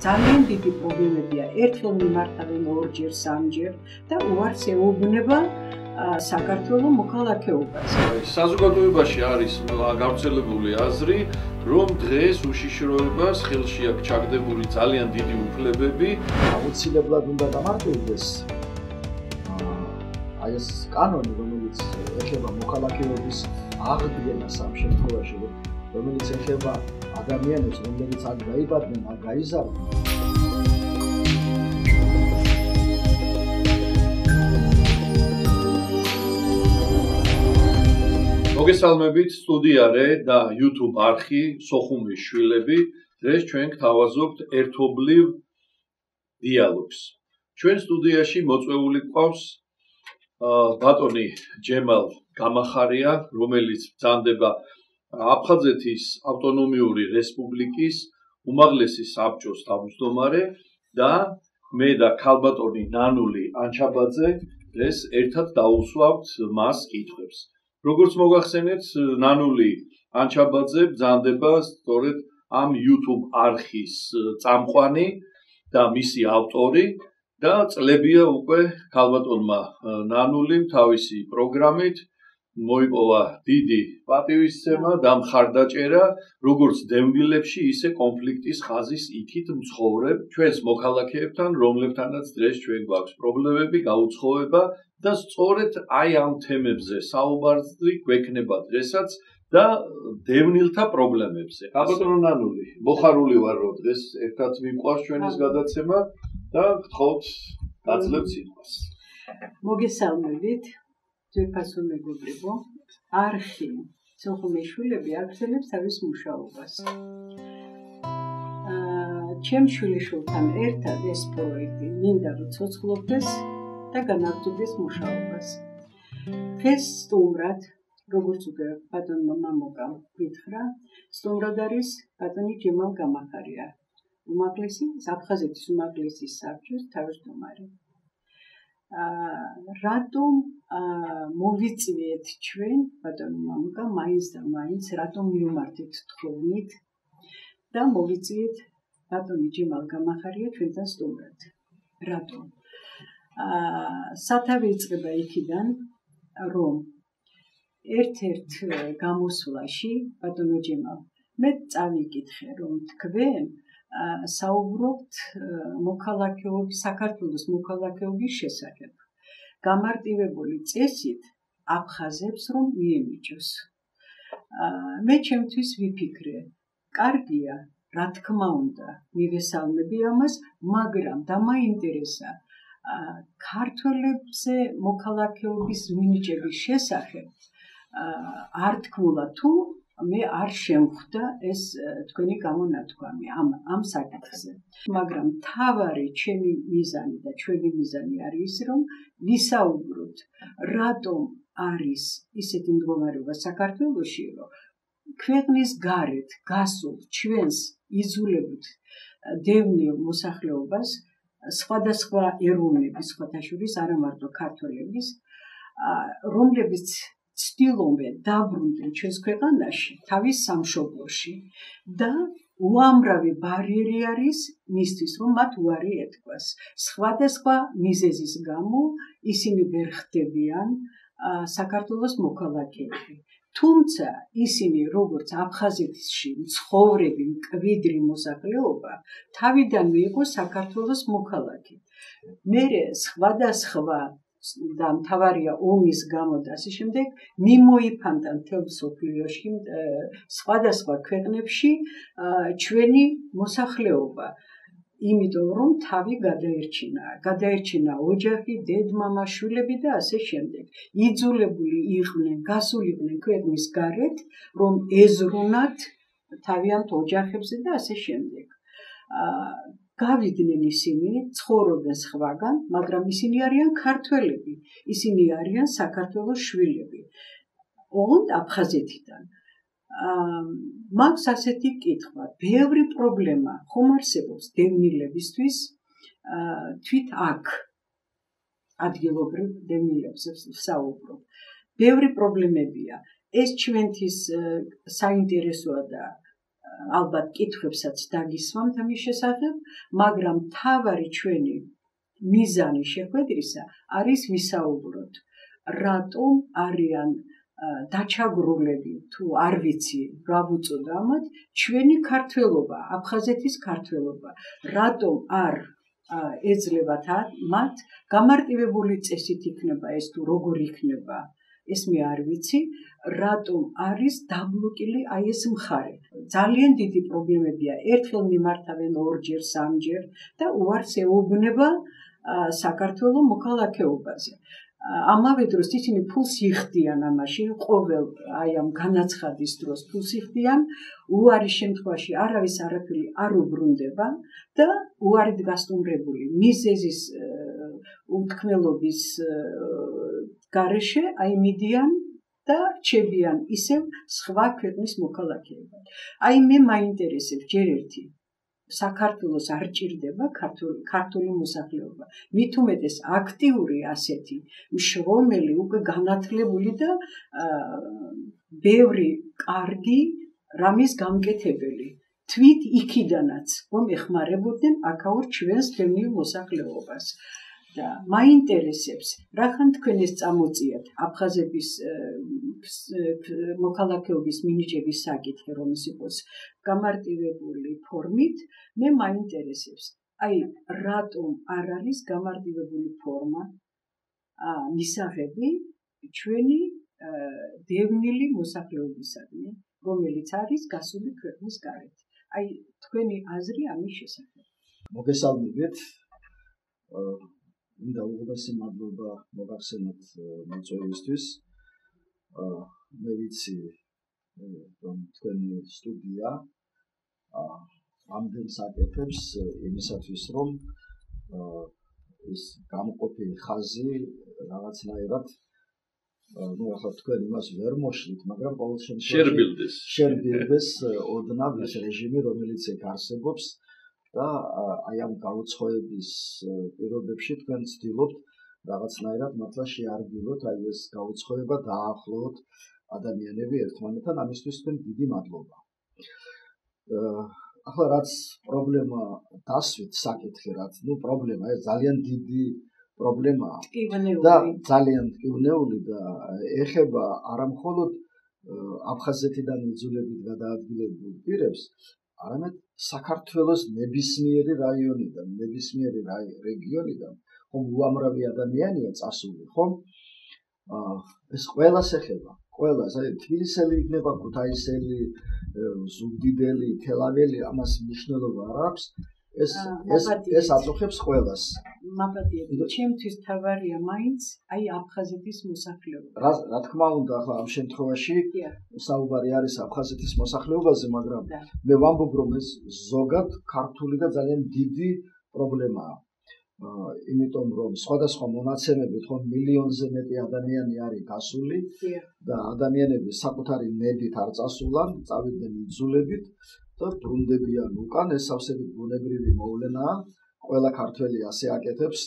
ძალიან დიდი პრობლემებია. ერთხელ მიმართავენ ორჯერ, სამჯერ და უარს ეუბნება საქართველოს მოქალაქეობას. საზოგადოებაში არის გავრცელებული აზრი, რომ დღეს უშიშროებას ხელში აქვს ჩაგდებული ძალიან დიდი უფლებები. აუცილებლად უნდა დამარცხდეს აი ეს კანონი, რომელიც ეხება მოქალაქეობის აღდგენას ამ შემთხვევაში, რომელიც ეხება ადამიანებს, რომლებიც არ გაიბადნენ, არ გაიზარდნენ. მოგესალმებით, სტუდიარე და YouTube არხი სოხუმის შვილები. დღეს ჩვენ გთავაზობთ ერთობლივ დიალოგს. ჩვენ სტუდიაში მოწვეული გვყავს ბატონი ჯემალ გამახარია, რომელიც ბრძანდება აფხაზეთის ავტონომიური რესპუბლიკის უმაღლესი საბჭოს თავმჯდომარე და მე და ქალბატონი ნანული ანჩაბაძე დღეს ერთად დავუსვავთ მას კითხვებს. როგორც მოგახსენეთ, ნანული ანჩაბაძე ბრძანდება სწორედ ამ YouTube არხის წამყვანი და მისი ავტორი და წლებია უკვე ქალბატონმა ნანულიმ თავისი პროგრამით მოიპოვა დიდი პატივისცემა და მხარდაჭერა როგორც დემბილებში, ისე კონფლიქტის ხაზის იქით მცხოვრებ ჩვენს მოქალაქეებთან, რომლებთანაც დღეს ჩვენ გვაქვს პრობლემები, გაუცხოება და სწორედ აი ამ თემებზე საუბარი გვექნება დღესაც და დევნილთა პრობლემებზე. ქალბატონო ნანული, მოხარული ვარ, რომ დღეს ერთად მივყვარს ჩვენის გადაცემა და გთხოვთ გაძლევთ სიტყვას. მოგესალმებით, ძვირფასო მეგობრებო, არხი სოხუმის შვილები აგრძელებს თავის მუშაობას. ჩემ შვილიშვილთან ერთად ეს პროექტი მინდა რომ ცოცხლობდეს და განაგრძობდეს მუშაობას. დღეს სტუმრად, როგორც უკვე ბატონმა მამოკამ გითხრა, სტუმრად არის ბატონი ჯემალ გამახარია, აფხაზეთის უმაღლესი საბჭოს თავმჯდომარე. რატომ მოვიწვიეთ ჩვენ, ბატონო მამუკა, მაინც და მაინც, რატომ მივმართეთ თხოვნით და მოვიწვიეთ ბატონი ჯემალ გამახარია ჩვენთან სტუმრად. რატომ? სათავე იწყება იქიდან, რომ ერთ-ერთ გამოსვლაში, ბატონო ჯემალ, მე წავიკითხე, რომ თქვენ საუბრობთ საქართველოს მოქალაქეობის შესახებ. გამარტივებული წესით აფხაზებს რომ მიემიჯოს. მე ჩემთვის ვიფიქრე, კარგია, რა თქმა უნდა, მივესალმები ამას, მაგრამ დამაინტერესა ქართველებზე მოქალაქეობის მინიჭების შესახებ არ თქმულა თუ მე არ შემხვდა ეს თქვენი გამონათქვამი ამ საკითხზე. მაგრამ მთავარი ჩემი მიზანი და ჩვენი მიზანი არის, რომ ვისაუბროთ, რატომ არის ისეთი მდგომარეობა საქართველოში, რომ ქვეყნის გარეთ გასულ ჩვენს იზულებთ დევნილ მოსახლეობას, სხვადასხვა ეროვნების, სხვათა შორის არა მარტო ქართველების, რომლებიც ცდილობენ დაბრუნდნენ ჩვენს ქვეყანაში, თავის სამშობლოში და უამრავი ბარიერი არის მისთვის, რომ მათ უარი ეთქვას. სხვადასხვა მიზეზის გამო ისინი ვერ ხდებიან საქართველოს მოქალაქეები. თუმცა ისინი, როგორც აფხაზეთში მცხოვრები მკვიდრი მოსახლეობა, თავიდანვე იყო საქართველოს მოქალაქე. მერე სხვადასხვა და მთავარია ომის გამო და ასე შემდეგ მიმოიფანტა მთელ მსოფლიოში, სხვადასხვა ქვეყნებში ჩვენი მოსახლეობა, იმიტომ რომ თავი გადაერჩინა ოჯახი, დედ-მამა, შვილები და ასე შემდეგ. იძულებული იყვნენ, გასულიყვნენ ქვეყნის გარეთ, რომ ეზრუნათ თავიანთ ოჯახებზე და ასე შემდეგ. გავიდნენ ისინი, ცხოვრობენ სხვაგან, მაგრამ ისინი არიან ქართველები, ისინი არიან საქართველოს შვილები, ოღონდ აფხაზეთიდან. მაქვს ასეთი კითხვა, ბევრი პრობლემა ხომ არსებობს დევნილებისთვის, თვით აქ ადგილობრივ დევნილებზე ვსაუბრობ. ბევრი პრობლემებია. ეს ჩვენთვის საინტერესოა და ალბათ კითხვებსაც დაგისვამთ ამის შესახებ, მაგრამ მთავარი ჩვენი მიზანი შეხვედრისა არის ვისაუბროთ, რატომ არიან დაჩაგრულები, თუ არ ვიცი რა ვუწოდ ამათ, ჩვენი ქართველობა, აფხაზეთის ქართველობა, რატომ არ ეძლებათ მათ გამარტივებული წესით იქნება ეს თუ როგორ იქნება ეს მე არ ვიცი, რატომ არის დაბლოკილი აი ეს მხარე. ძალიან დიდი პრობლემებია. ერთხელ მიმართავენ ორჯერ, სამჯერ და უარს ეუბნება საქართველოს მოქალაქეობაზე. ამავე დროს ისინი ფულს იხდიან ამაში, ყოველ აი ამ განაცხადის დროს ფულს იხდიან, უარის შემთხვევაში არავის არაფერი არ უბრუნდება და უარით გასტუმრებული მიზეზის უთქმელობის გარეშე აი მიდიან და რჩებიან ისევ სხვა ქვეყნის მოქალაქეებად. აი მე მაინტერესებს ჯერ ერთი საქართველოს არ ჭირდება ქართული მოსახლეობა. მით უმეტეს აქტიური ასეთი მშრომელი, უკვე განათლებული და ბევრი კარგი რამის გამკეთებელი. თვით იქიდანაც რომ ეხმარებოდნენ აქაურ ჩვენს ფემნიურ მოსახლეობას. და მაინტერესებს, რახან თქვენ ეს წამოწიათ აფხაზების მოქალაქეობის მინიჭების საკითხი, რომ ის იყოს გამარტივებული ფორმით, მე მაინტერესებს, აი რატომ არ არის გამარტივებული ფორმა მისაღები ჩვენი დევნილი მოსახლეობისადმი, რომელიც არის გასული ქვეყნის გარეთ. აი თქვენი აზრი ამის შესახებ. მოგესალმებით. მინდა უღებესი მადლობა მოგახსენოთ მოწვევისთვის. მე ვიცი რომ თქვენი სტუდია ამდენს აკეთებს იმისათვის რომ ეს გამოყოფილი ხაზი რაღაცნაირად ახლა თქვენ იმას ვერ მოშლით, მაგრამ ყოველ შემთხვევაში შერბილდეს ოდნავ ეს რეჟიმი, რომელიც ეგ არსებობს და აი ამ გაუცხოების პირობებში თქვენ ცდილობთ რაღაცნაირად მართლა შეარბილოთ აი ეს გაუცხოება, დაახლოვოთ ადამიანები ერთმანეთთან, ამისთვის თქვენ დიდი მადლობა. ახლა რაც პრობლემა დასვით საკითხი, რაც პრობლემა, ეს ძალიან დიდი პრობლემაა და ძალიან ტკივნეული და ეხება არა მხოლოდ აფხაზეთიდან იძულებით გადაადგილებულ პირებს, არამედ საქართველოს ნებისმიერი რაიონიდან, ნებისმიერი რეგიონიდან, ხომ უამრავი ადამიანია წასული, ხომ? ეს ყველას ეხება, ყველას, აი თბილისელი იქნება, ქუთაისელი, ზუგდიდელი, თელაველი, ამას მნიშვნელობა არ აქვს. ეს აწუხებს ყველას. მაპატიებო, ჩემთვის თავარია მაინც აი აფხაზეთის მოსახლეობა. რა თქმა უნდა, ახლა ამ შემთხვევაში საუბარი არის აფხაზეთის მოსახლეობაზე, მაგრამ მე ვამბობ, რომ ეს ზოგად ქართული და ძალიან დიდი პრობლემაა. იმიტომ რომ სხვადასხვა მონაცემებით ხომ მილიონზე მეტი ადამიანი არის გასული და ადამიანები საკუთარი ნებით არ წასულან, წავიდნენ იძულებით და ბრუნდებიან უკან, ეს სავსებით ბუნებრივი მოვლენაა, ყველა ქართველი ასე აკეთებს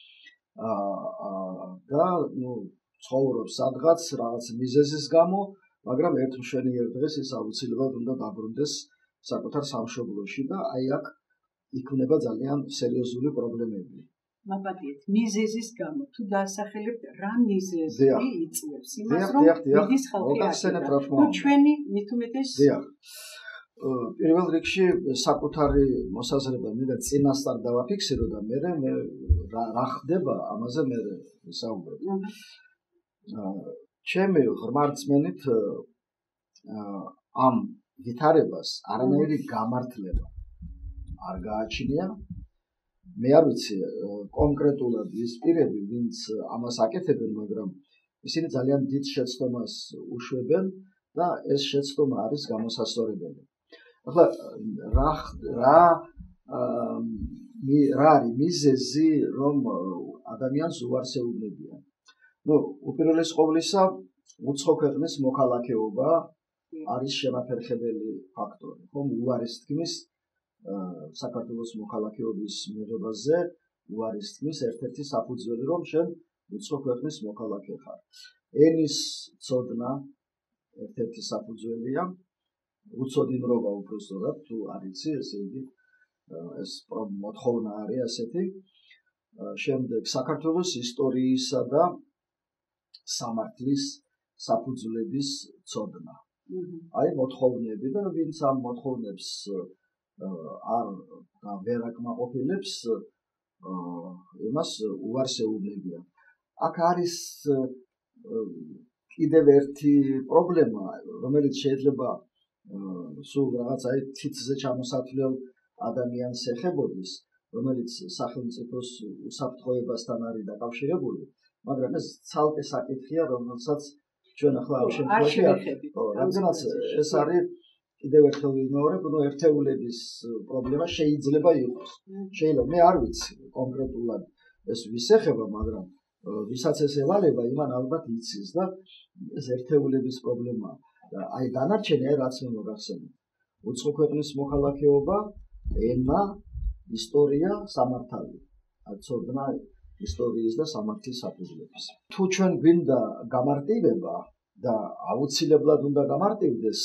და ცხოვრობს სადღაც რაღაც მიზეზის გამო, მაგრამ ერთ მშვენიერ დღეს ის აუცილებლად უნდა დაბრუნდეს საკუთარ სამშობლოში და აი აქ იქნება ძალიან სერიოზული პრობლემები. მაპატიეთ, მიზეზის გამო თუ დაასახელებთ რა მიზეზი იწვევს იმას, რომ მიდის ხალხი აქედან, ჩვენი მით უმეტეს პირველ რიგში საკუთარი მოსაზრება მინდა წინასწარ დავაფიქსირო და მე რა ხდება ამაზე მე ვისაუბრებ. ჩემი ღრმარწმენით ამ ვითარებას არანაირი გამართლება არ გააჩნია. მე არ ვიცი კონკრეტულად ის პირები, ვინც ამას აკეთებენ, მაგრამ ისინი ძალიან დიდ შეცდომას უშვებენ და ეს შეცდომა არის გამოსასწორებელი. ახლა რა არის მიზეზი, რომ ადამიანს უარს ეუბნებიან? უპირველეს ყოვლისა, უცხო ქვეყნის მოქალაქეობა არის შემაფერხებელი ფაქტორი, ხომ? უარის თქმის საქართველოს მოქალაქეობის მიღებაზე უარის თქმის ერთ-ერთი საფუძველი, რომ შენ უცხო ქვეყნის მოქალაქე ხარ. ენის ცოდნა ერთ-ერთი საფუძველია უცოდინრობა უბრალოდ თუ არ იცი, ესე იგი ეს მოთხოვნა არის ასეთი. შემდეგ საქართველოს ისტორიისა და სამართლის საფუძვლების ცოდნა. აი მოთხოვნები და ვინც ამ მოთხოვნებს არ ვერ აკმაყოფილებს, იმას უარს ეუბნებიან. აქ არის კიდევ ერთი პრობლემა, რომელიც შეიძლება სულ რაღაც აი თითზე ჩამოსათვლელ ადამიანს ეხებოდეს, რომელიც სახელმწიფოს უსაფრთხოებასთან არის დაკავშირებული, მაგრამ ეს ცალკე საკითხია, რომელსაც ჩვენ ახლა ამ შემთხვევაში რადგანაც ეს არის კიდევ ერთხელ ვიმეორებ, ერთეულების პრობლემა შეიძლება იყოს. შეიძლება მე არ ვიცი კონკრეტულად ეს ვის ეხება, მაგრამ ვისაც ეს ევალება, იმან ალბათ იცის და ეს ერთეულების პრობლემაა. აი დანარჩენი რაც მე მოგახსენებ. უცხო ქვეყნის მოქალაქეობა, ენა, ისტორია, სამართალი. ცოდნა ისტორიის და სამართლის საფუძვლების. თუ ჩვენ გვინდა გამარტივება და აუცილებლად უნდა გამარტივდეს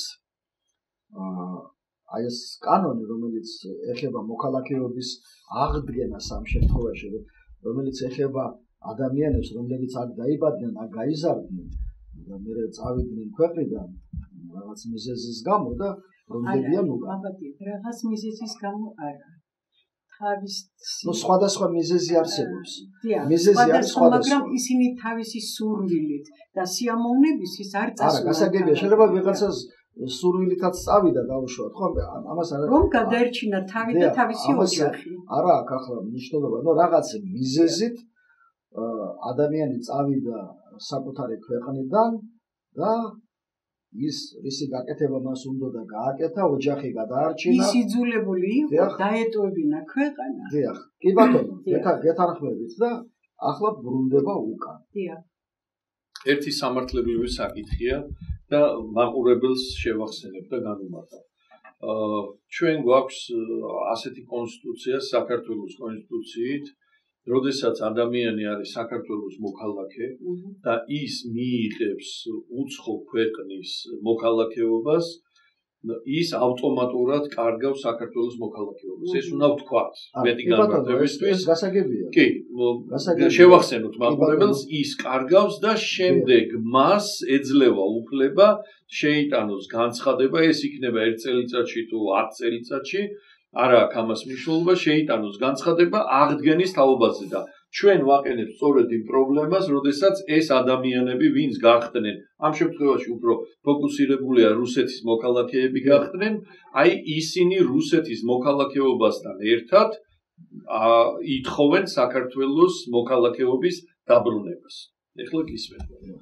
აი ეს კანონი, რომელიც ეხება მოქალაქეობის აღდგენას ამ შემთხვევაში, რომელიც ეხება ადამიანებს, რომლებიც აქ დაიბადნენ, აქ გაიზარდნენ და მერე წავიდნენ ქვეყნიდან რაღაც მიზეზის გამო და რომლებიან უკან. რაღაც მიზეზის გამო არა. თავის სხვადასხვა მიზეზი არსებობს. მიზეზი არის სხვადასხვა, მაგრამ ისინი თავისი სურვილით და სიამოვნებისთვის არ წასულან. არა, გასაგებია, შეიძლება ვიღაცას სურვილითაც წავიდა დაუშვათ, ხო? ამას არა. რომ გადაერჩინა თავი და თავისი ოჯახი. არა, აქ ახლა მნიშვნელობა, რაღაც მიზეზით ადამიანი წავიდა საკუთარი ქვეყნიდან და ისი გაკეთება მას უნდა და გააკეთა, ოჯახი გადაარჩინა. ის იძულებული იყო დაეტოვებინა ქვეყანა. დიახ, კი ბატონო, გეთანხმებით და ახლა ბრუნდება უკან. დიახ. ერთი სამართლებრივი საკითხია და მაყურებელს შევახსენებ და განუმარტავ. ჩვენ გვაქვს ასეთი კონსტიტუცია საქართველოს კონსტიტუციით, როდესაც ადამიანი არის საქართველოს მოქალაქე და ის მიიღებს უცხო ქვეყნის მოქალაქეობას, ის ავტომატურად კარგავს საქართველოს მოქალაქეობას. ეს უნდა ვთქვათ, მეტი განმარტებისთვის. გასაგებია. კი, შევახსენოთ მაყურებელს, ის კარგავს და შემდეგ მას ეძლევა უფლება შეიტანოს განცხადება, ეს იქნება 1 წელიწადში თუ 10 წელიწადში. არა აქვს ამას მნიშვნელობა, შეიტანოს განცხადება აღდგენის თაობაზე და ჩვენ ვაყენებთ სწორედ იმ პრობლემას, როდესაც ეს ადამიანები, ვინც გახდნენ, ამ შემთხვევაში უფრო ფოკუსირებულია რუსეთის მოქალაქეები გახდნენ, აი ისინი რუსეთის მოქალაქეობასთან ერთად ითხოვენ საქართველოს მოქალაქეობის დაბრუნებას. ეხლა გისმენთ.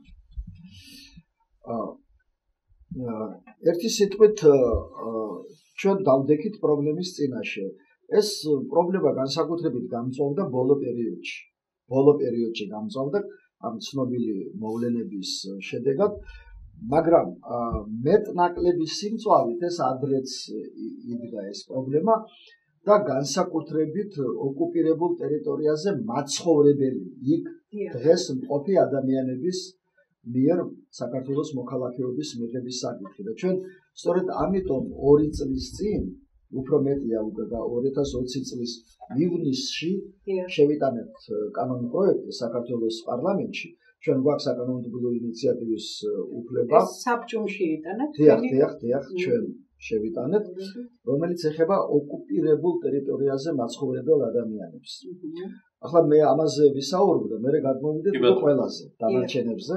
ერთი სიტყვით ჩვენ დავდექით პრობლემის წინაშე. ეს პრობლემა განსაკუთრებით გამწვავდა ბოლო პერიოდში გამწვავდა ამ ცნობილი მოვლენების შედეგად, მაგრამ მეტ-ნაკლები სიმწვავით ეს ადრეც იდგა ეს პრობლემა და განსაკუთრებით ოკუპირებულ ტერიტორიაზე მაცხოვრებელი იქ დღეს მყოფი ადამიანების მიერ საქართველოს მოქალაქეობის მიღების საკითხი და ჩვენ სწორედ ამიტომ 2 წლის წინ უფრო მეტია უკვე 2020 წლის ივნისში შევიტანებთ კანონ პროექტი საქართველოს პარლამენტში. ჩვენ გვაქვს საკანონმდებლო ინიციატივის უფლება. საბჭომ შეიტანეთ. დიახ, ჩვენ შევიტანებთ, რომელიც ეხება ოკუპირებულ ტერიტორიაზე მაცხოვრებელ ადამიანებს. ახლა მე ამაზე ვისაუბრებ და მე გადმოვიდეთ ყველაზე დანარჩენებზე.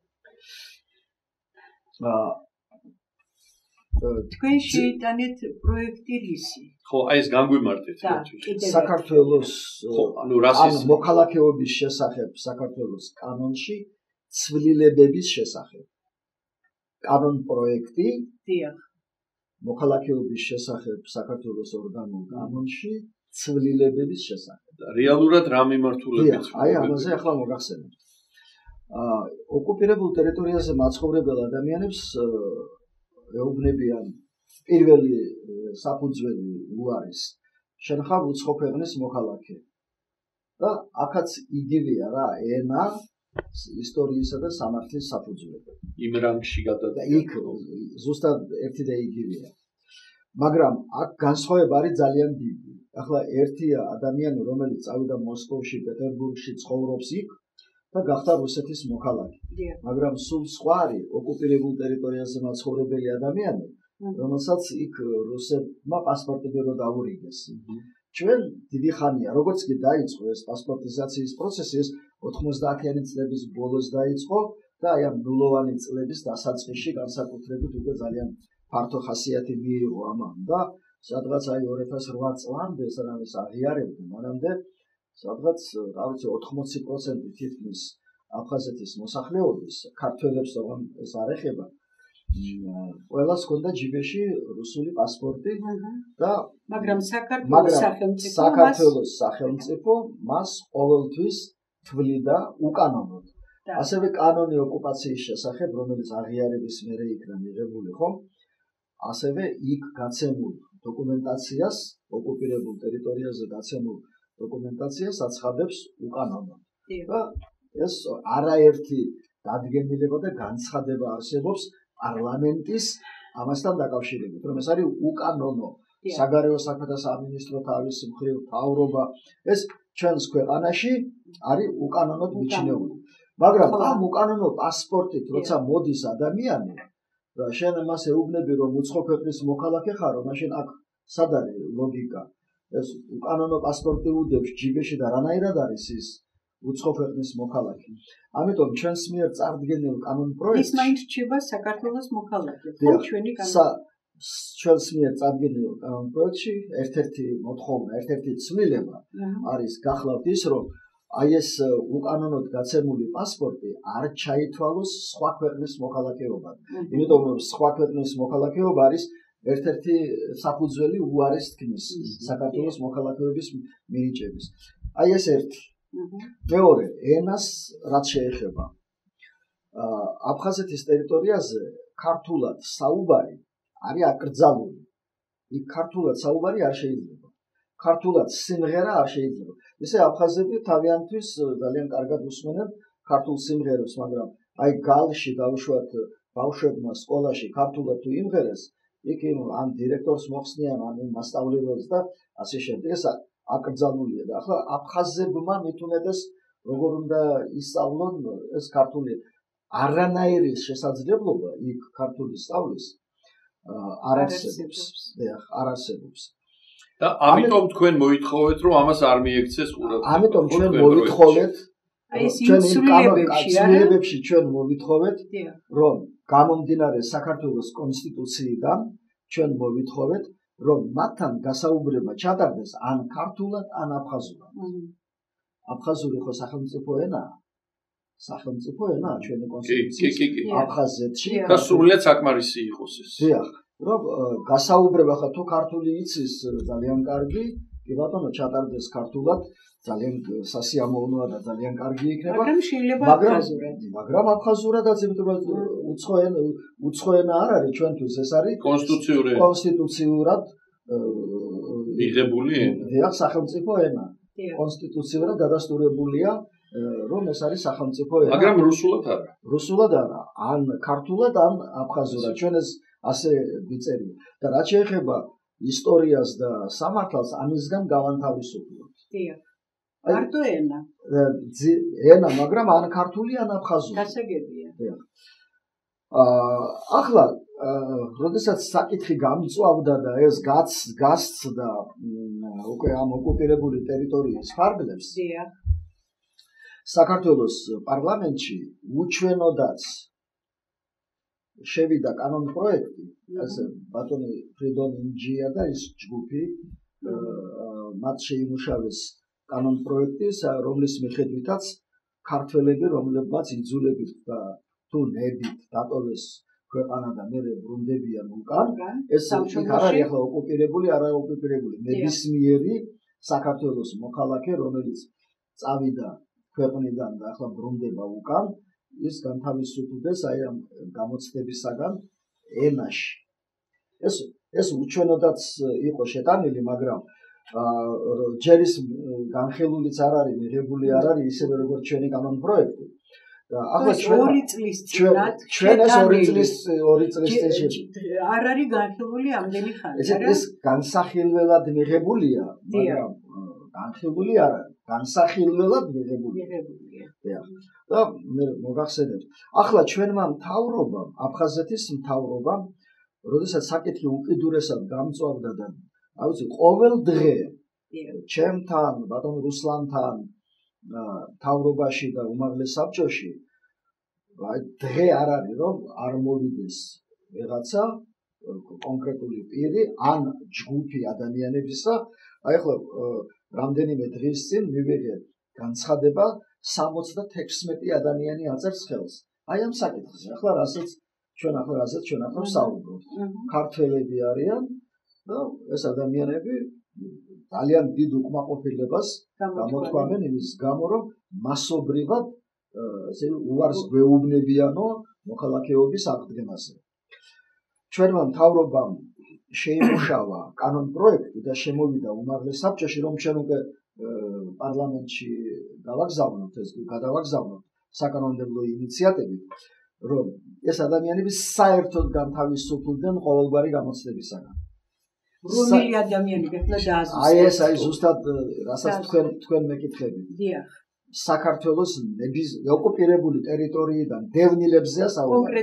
თქვენ შეიტანეთ პროექტი რისი? ხო, აი ეს განგვიმარტეთ. საქართველოს ანუ რასის მოქალაქეობის შესახებ საქართველოს კანონში ცვლილებების შესახებ. კანონ პროექტი. დიახ. მოქალაქეობის შესახებ საქართველოს ორგანულ კანონში ცვლილებების შესახებ. რეალურად რა მიმართულებით? აი ამაზე ახლა მოგახსენებთ. ოკუპირებულ ტერიტორიაზე მაცხოვრებელ ადამიანებს ეუბნებიან პირველი საფუძველი უარის. შენ ხარ უცხო ქვეყნის მოქალაქე. და აქაც იგივეა რა, ენა, ისტორიისა და სამართლის საფუძველი. იმ რანგში გადადგა. იქ ზუსტად ერთი და იგივეა. მაგრამ აქ განსხვავება არის ძალიან დიდი. ახლა ერთია ადამიანი, რომელიც წავიდა მოსკოვში, პეტერბურგში, ცხოვრობს იქ და გახდა რუსეთის მოქალაქე. მაგრამ სულ სხვა არის ოკუპირებულ ტერიტორიაზე მაცხოვრებელი ადამიანი, რომელსაც იქ რუსებმა პასპორტები რო დაურიგეს. ჩვენ დიდი ხანია, როგორც კი დაიწყო ეს პასპორტიზაციის პროცესი, ეს 90-იანი წლების ბოლოს დაიწყო და აი ამ ნულოვანი წლების დასაწყისში განსაკუთრებით უკვე ძალიან ფართო ხასიათი მიიღო ამან და სადღაც აი 2008 წლამდე სანამ აღიარებდნენ, მანამდე სადღაც რა ვიცი 80% თითქმის აფხაზეთის მოსახლეობის ქართველებს რომ ეს არ ეხება ყველას ჰქონდა ჯიბეში რუსული პასპორტი და მაგრამ საქართველოს სახელმწიფო მას ყოველთვის თვლიდა უკანონოდ. ასევე კანონი ოკუპაციის შესახებ, რომელიც აღიარების მერე იქნა მიღებული, ხომ? ასევე იქ გაცემულ დოკუმენტაციას, ოკუპირებულ ტერიტორიაზე გაცემულ დოკუმენტაციას აცხადებს უკანონოდ. და ეს არაერთი დადგენილება და განცხადება არსებობს პარლამენტის ამასთან დაკავშირებით, რომ ეს არის უკანონო. საგარეო საქმეთა სამინისტრო თავის მხრივ მთავრობა ეს ჩვენს ქვეყანაში არის უკანონოდ მიჩნეული. მაგრამ ამ უკანონო პასპორტით როცა მოდის ადამიანი და შენ მას ეუბნები რომ უცხო ქვეყნის მოქალაქე ხარო, მაშინ აქ სად არის ლოგიკა? ეს უკანონო პასპორტი უდევს ჯიბეში და რანაირად არის ის უცხო ქვეყნის მოქალაქე. ამიტომ ჩვენს მიერ წარდგენილ კანონ პროექტში ის მაინც რჩება საქართველოს მოქალაქე, ხო ჩვენი კანონი. ჩვენს მიერ წარდგენილ კანონ პროექტში ერთ-ერთი მოთხოვნა, ერთ-ერთი ცვლილება არის გახლავთ ის, რომ აი ეს უკანონოდ გაცემული პასპორტი არ ჩაითვალოს სხვა ქვეყნის მოქალაქეობად. იმიტომ რომ სხვა ქვეყნის მოქალაქეობა არის ერთ-ერთი საფუძველი უარეს თქმის საქართველოს მოქალაქეობის მინიჭების. აი ეს ერთი. მეორე, ენას რაც შეეხება. აფხაზეთის ტერიტორიაზე ქართულად საუბარი არის აკრძალული. იქ ქართულად საუბარი არ შეიძლება. ქართულად სიმღერა არ შეიძლება. ესე აფხაზები თავიანთვის ძალიან კარგად უსმენენ ქართულ სიმღერებს, მაგრამ აი გალში დაუშვათ ბავშვებმა სკოლაში ქართულად თუ იმღერეს, იქ ამ დირექტორს მოხსნიან, ამ მასწავლებელს და ასე შემდეგ. ეს აკრძალულია და ახლა აფხაზებმა მithumedes როგორ უნდა ისწავლონ ეს ქართული არანაირი შესაძლებლობა იქ ქართული სწავლის არ არსებობს. და ამიტომ თქვენ მოითხოვეთ რომ ამას არ მიექცეს ყურადღება. ამიტომ ჩვენ მოითხოვეთ ჩვენ კანონებში ჩვენ მოითხოვეთ რომ გამომდინარე საქართველოს კონსტიტუციიდან ჩვენ მოითხოვეთ რომ მათთან გასაუბრება ჩატარდეს ან ქართულად ან აფხაზურად. აფხაზური ხო სახელმწიფო ენაა? სახელმწიფო ენაა ჩვენი კონსტიტუციაში აფხაზეთში და სრულიად საკმარისი იყოს ეს. დიახ, რომ გასაუბრება ხო თუ ქართული იცის ძალიან კარგი, კი ბატონო ჩატარდეს ქართულად, ძალიან სასიამოვნოა და ძალიან კარგი იქნება. მაგრამ შეიძლება აფხაზურად. მაგრამ აფხაზურადაც იმიტომ რომ უცხო ენა არ არის ჩვენთვის, ეს არის კონსტიტუციურად მიღებული ენა. დიახ, სახელმწიფო ენა. კონსტიტუციურად დადასტურებულია რომ ეს არის სახელმწიფო ენა. მაგრამ რუსულად არა. რუსულად არა, ან ქართულად, ან აფხაზურად. ჩვენ ეს ასე ვიწერია. და რაც შეეხება ისტორიას და სამართალს, ამისგან გავანთავისუფლოთ. დიახ. მარტო ენა. ენა, მაგრამ ან ქართული, ან აფხაზური. გასაგებია. დიახ. ახლა, როდესაც საკითხი გამწვავდა და ეს გასცდა უკვე ამ ოკუპირებული ტერიტორიის ფარგლებს, დიახ. საქართველოს პარლამენტში უჩვენოდაც შევიდა კანონ პროექტი, ასე ბატონი ფრიდონ ინჯია და ის ჯგუფი მათ შეიმუშავეს კანონ პროექტი, რომლის მიხედვითაც ქართველები, რომლებმაც იძულებით და თუ ნებით დატოვეს ქვეყანა და მერე ბრუნდებიან უკან, ეს იქ არ არის ახლა ოკუპირებული, არაოკუპირებული, ნებისმიერი საქართველოს მოქალაქე, რომელიც წავიდა ქვეყნიდან და ახლა ბრუნდება უკან, ის განთავისუფლდეს აი ამ გამოცდებისაგან ენაში. ეს უჩვენოდაც იყო შეტანილი, მაგრამ ჯერ ის განხილულიც არ არის, მიღებული არ არის ისევე როგორც ჩვენი კანონ პროექტი. და ახლა ორი წლის წინათ ჩვენ ეს ორი წლის წინში არ არის განხილული ამდენი ხანი ეს განსახილველად მიღებულია მაგრამ განხილული არ არის განსახილველად მიღებულია და მე მოგახსენებთ ახლა ჩვენმა მთავრობამ აფხაზეთის მთავრობამ როდესაც საკითხი უკიდურესად გამწვავდა და ავიცი ყოველ დღე ჩემთან ბატონ რუსლანთან მთავრობაში და უმაღლეს საბჭოში დღე არ არის რომ არ მოვიდეს ვიღაცა კონკრეტული პირი ან ჯგუფი ადამიანებისა აი ახლა რამდენიმე დღის წინ მივიღე განცხადება 76 ადამიანი აწერს ხელს აი ამ საკითხზე ახლა რასაც ჩვენ ვსაუბრობთ ქართველები არიან და ეს ადამიანები ძალიან დიდ უკმაყოფილებას გამოთქვამენ იმის გამო რომ მასობრივად ესე უარს გვეუბნებიანო მოქალაქეობის აღდგენაზე ჩვენმა მთავრობამ შეიმუშავა კანონ პროექტი და შემოვიდა უმაღლეს საბჭოში რომ ჩვენ უკვე პარლამენტში გავაგზავნოთ ეს გადავაგზავნოთ საკანონმდებლო ინიციატივით რომ ეს ადამიანები საერთოდ განთავისუფლდნენ ყოველგვარი გამოცდებისაგან რომელი ადამიანები ახლა დააზუსტეთ აი ზუსტად რასაც თქვენ მეკითხებით დიახ საქართველოს ოკუპირებული ტერიტორიიდან დევნილებზეა საუბარი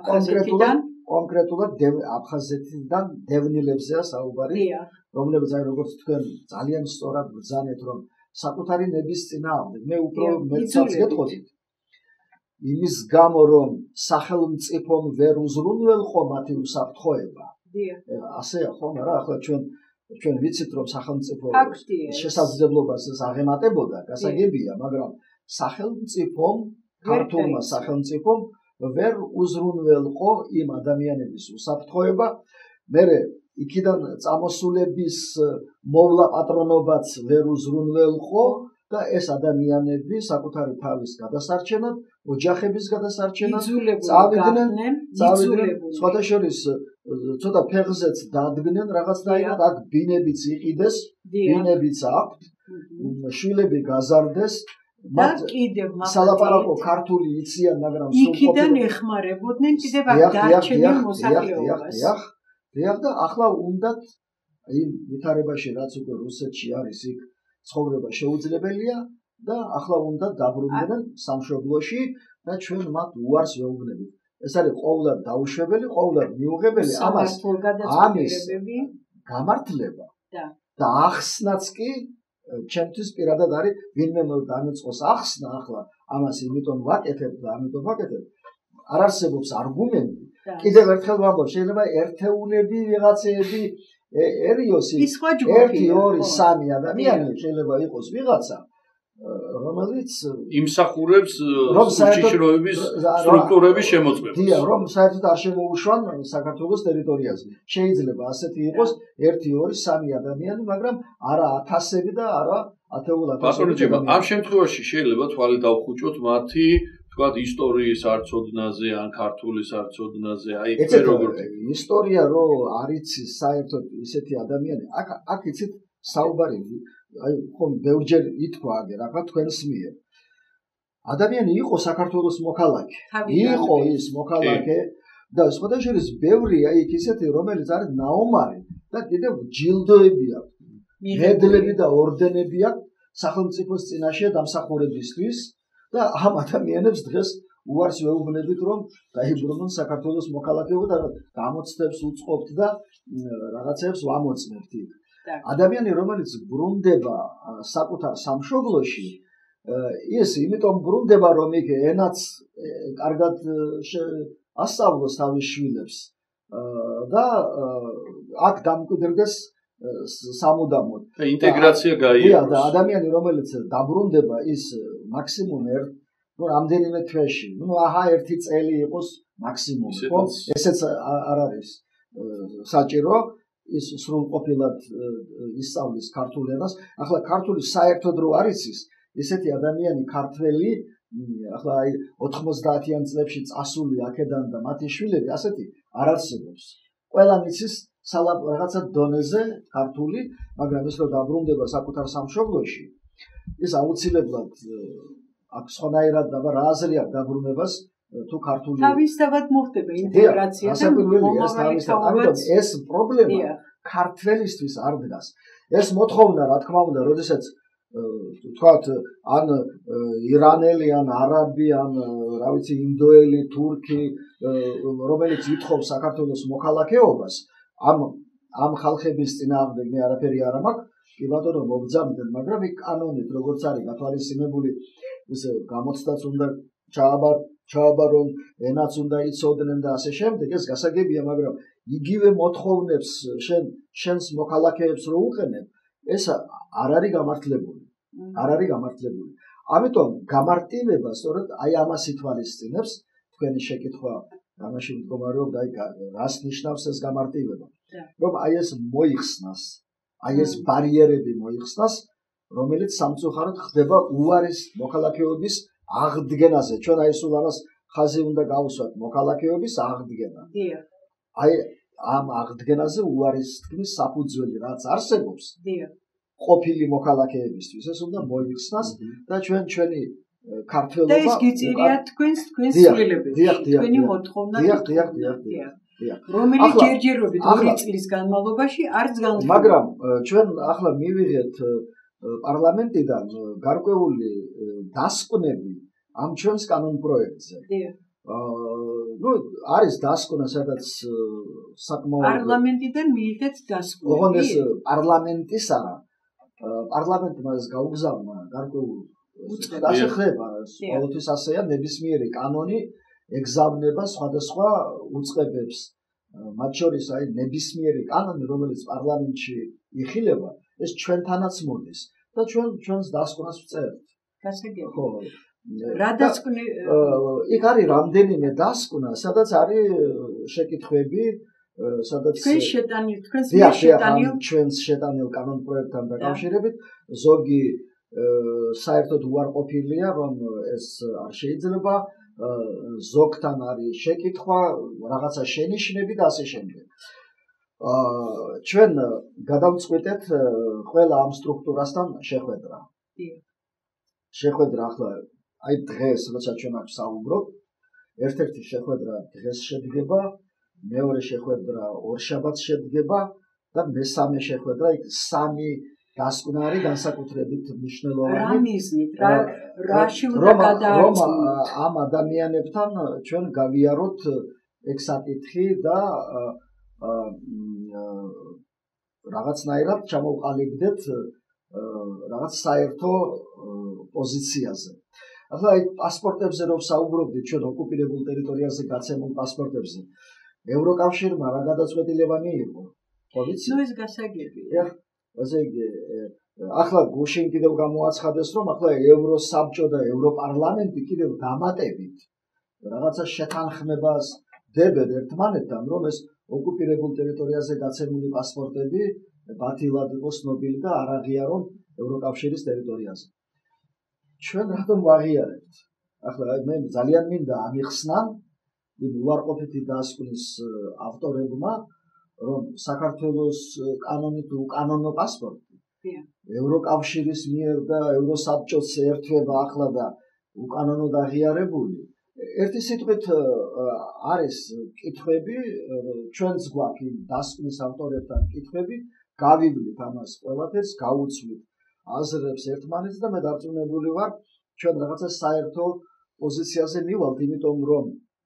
კონკრეტულად აფხაზეთიდან დევნილებზეა საუბარი რომლებიც აი როგორც თქვენ ძალიან სწორად ბრძანეთ რომ საკუთარი ნების წინააღმდეგ მე უფრო მეცაც გეტყოდით იმის გამო რომ სახელმწიფომ ვერ უზრუნველყო მათი უსაფრთხოება ასეა ხომ არა ახლა ჩვენ ვიცით რომ სახელმწიფო შესაძლებლობას აღემატებოდა გასაგებია მაგრამ სახელმწიფომ ქართულმა სახელმწიფომ ვერ უზრუნველყო იმ ადამიანების უსაფრთხოება მე იქიდან წამოსულების მოვლა პატრონობაც ვერ უზრუნველყო და ეს ადამიანები საკუთარი თავის გადასარჩენად ოჯახების გადასარჩენად წავიდნენ სხვათა შორის ცოტა ფეხზეც დადგნენ რაღაცნაირად აქ ბინებიც იყიდეს ბინებიც აქვთ შვილები გაზარდეს მათ კიდევ სალაპარაკო ქართული იციან მაგრამ იქიდან ეხმარებოდნენ კიდევ აქ დარჩენილ მოსახლეობას დიახ და ახლა უნდათ იმ ვითარებაში რაც უკვე რუსეთში არის იქ ცხოვრება შეუძლებელია და ახლა უნდა დაბრუნდნენ სამშობლოში და ჩვენ მათ უარს ვეუბნებით ეს არის ყოველდღე დაუშვებელი ყოველდღე მიუღებელი ამის გამართლება და ახსნაც კი ჩემთვის პირადად არის ვინმე დამიწყოს ახსნა ახლა ამას იმიტომ ვაკეთებ და ამიტომ ვაკეთებ არ არსებობს არგუმენტი კიდევ ერთხელ ვამბობ შეიძლება ერთეულები ვიღაცეები ერიოსი 1 2 3 ადამიანი შეიძლება იყოს ვიღაცა რომელიც იმსახურებს უჩიშროების სტრუქტურების შემოწმებას. დიახ, რომ საერთოდ არ შემოუშვან საქართველოს ტერიტორიაზე. შეიძლება ასეთი იყოს 1 2 3 ადამიანი, მაგრამ არა ათასები და არა ათეულათასები. ბატონო, ამ შემთხვევაში შეიძლება თვალი დავხუჭოთ მათი თქვათ ისტორიის არცოდნაზე ან ქართულის არცოდნაზე, აი ეს როგორ ისტორია რო არიცის საერთოდ ისეთი ადამიანი, აქ იცით საუბარი აი ხომ ბევრჯერ ითქვა აგერ ახლა თქვენს მიერ ადამიანი იყო საქართველოს მოქალაქე იყო ის მოქალაქე და სხვათა შორის ბევრია იქ ისეთი რომელიც არის ნაომარი და კიდევ ჯილდოები აქვს მედლები და ორდენები აქვს სახელმწიფოს წინაშე დამსახურებისთვის და ამ ადამიანებს დღეს უარს ვეუბნებით რომ დაიბრუნონ საქართველოს მოქალაქეობა და გამოცდებს უწყობთ და რაღაცებს ვამოწმებთ იქ ადამიანი რომელიც ბრუნდება საკუთარ სამშობლოში ის იმიტომ ბრუნდება რომ იქ ენაც კარგად ასწავლოს თავის შვილებს და აქ დამკვიდრდეს სამუდამოდ და ინტეგრაცია გაიაროს და ადამიანი რომელიც დაბრუნდება ის მაქსიმუმ რამდენიმე თვეში აჰა 1 წელი იყოს მაქსიმუმ ხო ესეც არ არის საჭირო ის სრულყოფილად ისწავლის ქართულ ენას. ახლა ქართული საერთოდ რო არის ის, ესეთი ადამიანი ქართველი, ახლა აი 90-იან წლებში წასული აქედან და მათი შვილები ასეთი არ არსებობს. ყველამ იცის რაღაცა დონეზე ქართული, მაგრამ ის რო დაბრუნდება საკუთარ სამშობლოში, ის აუცილებლად აქ სხვანაირად და რა აზრი აქვს დაბრუნებას თუ ქართული თავისთავად მოხდება ინტეგრაცია და მომავალი თაობაც ეს პრობლემა ქართველისთვის არ დგას. ეს მოთხოვნა, რა თქმა უნდა, როდესაც თქვათ ან ირანელი, ან არაბი, ან რა ვიცი, ინდოელი, თურქი, რომელიც ითხოვს საქართველოს მოქალაქეობას, ამ ხალხების წინააღმდეგ მე არაფერი არ მაქვს, კი ბატონო, მოგძამდნენ, მაგრამ იქ კანონით როგორც არის გათვალისწინებული, ეს გამოცდაც უნდა ჩააბარონ, ენაც უნდა იცოდნენ და ასე შემდეგ, ეს გასაგებია, მაგრამ იგივე მოთხოვნებს შენს მოქალაქეებს რო უყენებ, ეს არ არის გამართლებული. არ არის გამართლებული. ამიტომ გამარტივება სწორედ აი ამას ითვალისწინებს, თქვენი შეკითხვა ამაში მდგომარეობდა, აი რას ნიშნავს ეს გამარტივება? რომ აი ეს მოიხსნას, აი ეს ბარიერები მოიხსნას, რომელიც სამწუხაროდ ხდება უარის მოქალაქეობის აღდგენაზე. ჩვენ აი სულ ამას ხაზი უნდა გავუსვათ, მოქალაქეობის აღდგენა. აი ამ აღდგენაზე უარის თქმის საფუძველი რაც არსებობს, ყოფილი მოქალაქეებისთვის ეს უნდა მოიხსნას და ჩვენი ქართველობა და ეს გიწირია თქვენს ცვლილებებში, თქვენი მოთხოვნა რომელიც ჯერჯერობით 2 წლის განმავლობაში არც განხილვა. მაგრამ ჩვენ ახლა მივიღეთ პარლამენტიდან გარკვეული დასკვნები ამ ჩვენს კანონპროექტზე. ну არის დასკვნა, სადაც საკმაოდ პარლამენტიდან მიიღეთ დასკვნა. ოღონდ ეს პარლამენტის არა. პარლამენტმა ეს გაუგზავნა გარკვეულ დასახება, ყოველთვის ასეა, ნებისმიერი კანონი ეგზავნება სხვადასხვა უწყებებს. მათ შორის აი ნებისმიერი კანონი, რომელიც პარლამენტში იხილება, ეს ჩვენთანაც მოდის და ჩვენს დასკვნას ვწერთ. გასაგებია. ხო. რა დასკვნა? იქ არის რამდენიმე დასკვნა, სადაც არის შეკითხვები, სადაც ჩვენს შეტანილ კანონპროექტთან დაკავშირებით ზოგი საერთოდ უარყოფილია, რომ ეს არ შეიძლება, ზოგთან არის შეკითხვა, რაღაცა შენიშვნები და ასე შემდეგ. ჩვენ გადავწყვიტეთ ყველა ამ სტრუქტურასთან შეხვედრა. შეხვედრა ახლა აი დღეს, როცა ჩვენ აქ საუბრობთ, ერთ-ერთი შეხვედრა დღეს შედგება, მეორე შეხვედრა ორშაბათს შედგება და მესამე შეხვედრა იქ 3 დასკვნა არის განსაკუთრებით მნიშვნელოვანი. რა მიზნით, რაში უნდა გადაარჩინოთ? ამ ადამიანებთან ჩვენ გავიაროთ ეგ საკითხი და რაღაცნაირად ჩამოვყალიბდეთ რაღაც საერთო პოზიციაზე. ახლა აი პასპორტებზე რომ საუბრობდით, ჩვენ ოკუპირებულ ტერიტორიაზე გაცემულ პასპორტებზე ევროკავშირმა რა გადაწყვეტილება მიიღო? ხო ვიცი? ნუ ეს გასაგებია. ასე იგი, ახლა გუშინ კიდევ გამოაცხადეს, რომ ახლა ევროსაბჭო და ევროპარლამენტი კიდევ დამატებით რაღაცა შეთანხმებას დებენ ერთმანეთთან, რომ ეს ოკუპირებულ ტერიტორიაზე გაცემული პასპორტები ბათილად იყოს ცნობილი და არ აღიარონ ევროკავშირის ტერიტორიაზე. ჩვენ რატომ ვაღიარებთ? ახლა მე ძალიან მინდა ამიხსნან იმ უარყოფითი დასკვნის ავტორებმა, რომ საქართველოს კანონით უკანონო პასპორტი ევროკავშირის მიერ და ევროსაბჭოს ერთვება ახლა და უკანონოდ აღიარებული. ერთი სიტყვით არის კითხვები, ჩვენც გვაქვს დასკვნის ავტორებთან კითხვები, გავივლით ამას ყველაფერს, გაუცვლით აზრებს ერთმანეთს და მე დარწმუნებული ვარ, ჩვენ რაღაცა საერთო პოზიციაზე მივალთ, იმიტომ რომ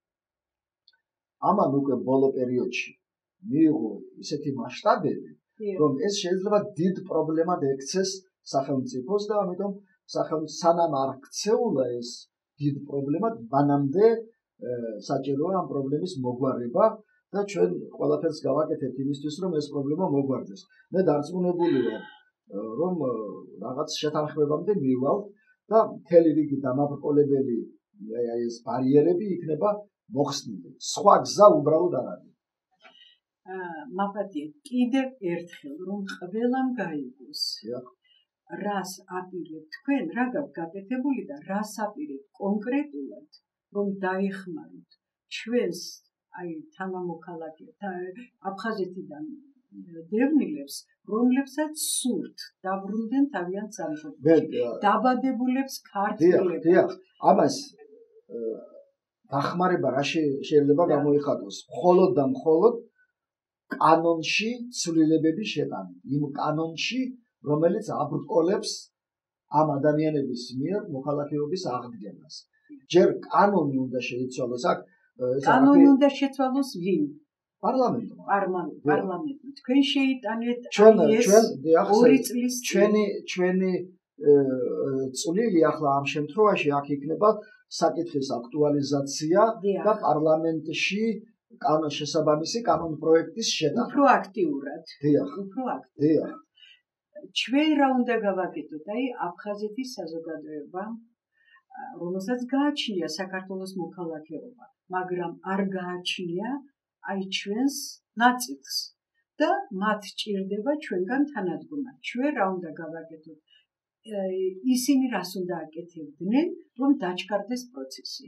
ამან უკვე ბოლო პერიოდში მიიღო ისეთი მასშტაბები, რომ ეს შეიძლება დიდ პრობლემად ექცეს სახელმწიფოს და ამიტომ სანამ არ ქცეულა ეს დიდ პრობლემად, მანამდე საჭიროა ამ პრობლემის მოგვარება და ჩვენ ყველაფერს გავაკეთებთ იმისთვის, რომ ეს პრობლემა მოგვარდეს. მე დარწმუნებული ვარ, რომ რაღაც შეთანხმებამდე მივალთ და მთელი რიგი დამაბრკოლებელი ეს ბარიერები იქნება მოხსნილი. სხვა გზა უბრალოდ არ არის. მაპატიეთ კიდევ ერთხელ, რომ ყველამ გაიგოს. რას აპირებთ თქვენ, რა გაქვთ გაკეთებული და რას აპირებთ კონკრეტულად, რომ დაეხმაროთ ჩვენს აი თანამოქალაქე აფხაზეთიდან დევნილებს, რომლებსაც სურთ დაბრუნდნენ თავიანთ სამშობლოში, დაბადებულებს ქართველებს. დიახ, ამას დახმარება რა შეიძლება გამოიხატოს? მხოლოდ და მხოლოდ კანონში ცვლილებების შეტანა. იმ კანონში, რომელიც აბრკოლებს ამ ადამიანების მიერ მოქალაქეობის აღდგენას. ჯერ კანონი უნდა შეიცვალოს აქ. კანონი უნდა შეცვალოს ვინ? პარლამენტმა. პარლამენტმა. თქვენ შეიტანეთ ორი წლის ჩვენი წვლილი ახლა ამ შემთხვევაში აქ იქნება საკითხის აქტუალიზაცია და პარლამენტში შესაბამისი კანონ პროექტის შეტანა. უფრო აქტიურად. უფრო აქტიურად. ჩვენ რა უნდა გავაკეთოთ? აი აფხაზეთის საზოგადოება, რომელსაც გააჩნია საქართველოს მოქალაქეობა, მაგრამ არ გააჩნია აი ჩვენს ნაწილს და მათ ჭირდება ჩვენგან თანადგომა. ჩვენ რა უნდა გავაკეთოთ? ისინი რას უნდა აკეთებდნენ, რომ დაჩქარდეს პროცესი?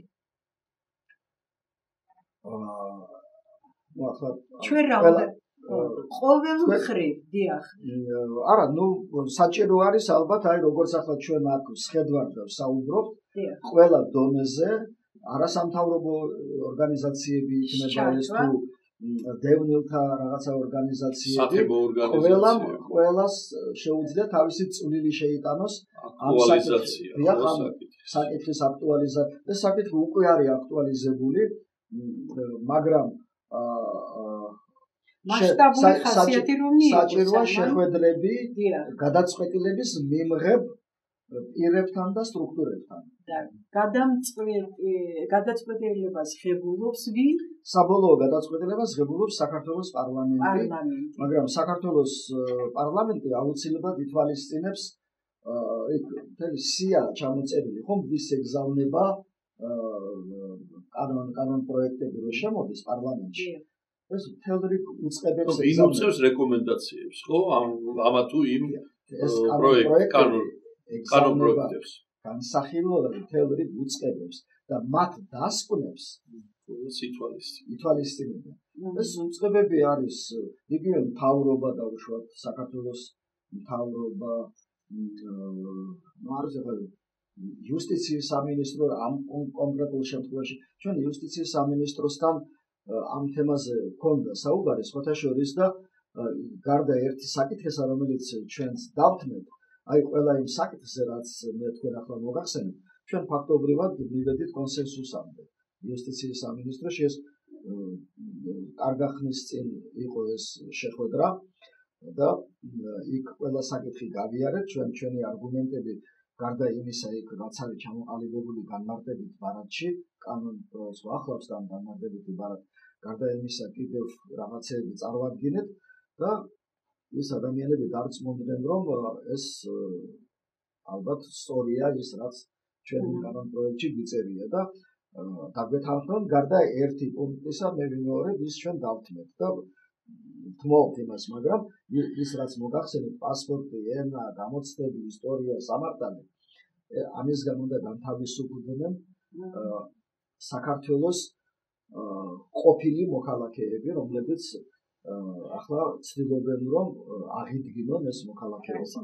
ჩვენ რა უნდა ყოველ მხრივ, დიახ. არა, საჭირო არის ალბათ, აი როგორც ახლა ჩვენ აქ სხედვართ და ვსაუბრობთ, ყველა დონეზე არასამთავრობო ორგანიზაციები იქნება ეს თუ დევნილთა რაღაცა ორგანიზაციები, ყველას შეუძლია თავისი წვლილი შეიტანოს ამ საკითხის აქტუალიზაცია. ეს საკითხი უკვე არის აქტუალიზებული, მაგრამ მასშტაბური ხასიათი რომ მიიღოს. საჭიროა შეხვედრები გადაწყვეტილების მიმღებ პირებთან და სტრუქტურებთან. გადაწყვეტილებას ღებულობს ვინ? საბოლოო გადაწყვეტილებას ღებულობს საქართველოს პარლამენტი, მაგრამ საქართველოს პარლამენტი აუცილებლად ითვალისწინებს იქ მთელი სია ჩამოწერილი ხომ ვის ეგზავნება კანონ პროექტები რო შემოდის პარლამენტში. ეს მთელი უწყებებს ვინ უწევს რეკომენდაციებს, ხო? ამა თუ იმ კანონ პროექტებს განსახილველად მთელი უწყებებს და მათ დასკვნებს ითვალისწინებენ. ეს უწყებები არის იგივე მთავრობა და უშუალოდ საქართველოს მთავრობა, იუსტიციის სამინისტრო ამ კონკრეტულ შემთხვევაში ჩვენ იუსტიციის სამინისტროსთან ამ თემაზე გქონდა საუბარი სხვათა შორის და გარდა ერთი საკითხისა, რომელიც ჩვენს დავთმეთ, აი ყველა იმ საკითხზე, რაც მე თქვენ ახლა მოგახსენებთ, ჩვენ ფაქტობრივად მივედით კონსენსუსამდე. იუსტიციის სამინისტროში ეს კარგა ხნის წინ იყო ეს შეხვედრა და იქ ყველა საკითხი გავიარეთ, ჩვენი არგუმენტები გარდა იმისა, იქ რაც არის ჩამოყალიბებული განმარტებით ბარათში, კანონ პროექტს ახლავს და განმარტებითი ბარათი, გარდა იმისა კიდევ რაღაცეები წარვადგინეთ და ეს ადამიანები დარწმუნდნენ, რომ ეს ალბათ სწორია ის, რაც ჩვენი კანონ პროექტში გვიწერია და დაგვეთანხმდნენ გარდა ერთი პუნქტისა, მე ვიმეორებ ის ჩვენ დავთმეთ და თმობთ იმას, მაგრამ ის რაც მოგახსენეთ, პასპორტი, ენა, გამოცდები, ისტორია, სამართალი, ამისგან უნდა განთავისუფლდნენ საქართველოს ყოფილი მოქალაქეები, რომლებიც ახლა ცდილობენ რომ აღიდგინონ ეს მოქალაქეობა.